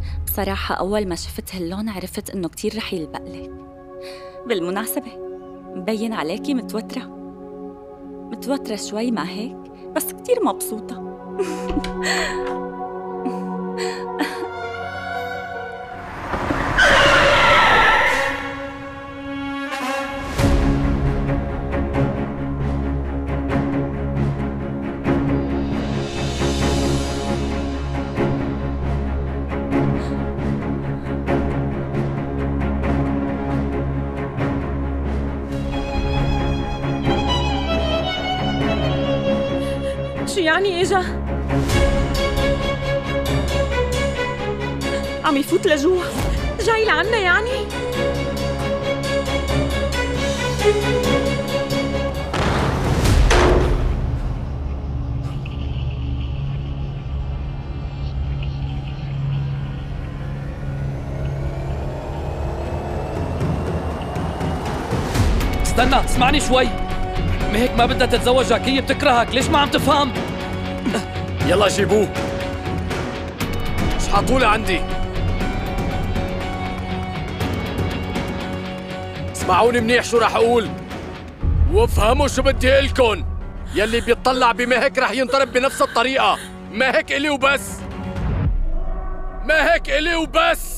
بصراحة أول ما شفت هاللون عرفت إنه كتير رح يلبق لك. بالمناسبة مبين عليكي متوترة شوي ما هيك؟ بس كتير مبسوطة. شو يعني إجا؟ عم يفوت لجوا، جاي لعنا يعني؟ استنى اسمعني شوي. مهيك ما بدها تتزوجك، هي بتكرهك، ليش ما عم تفهم؟ يلا جيبوه. اشحطوا لي عندي. اسمعوني منيح شو رح اقول وافهموا شو بدي اقلكن. يلي بيطلع بمهك رح ينضرب بنفس الطريقة. مهك إلي وبس، مهك إلي وبس.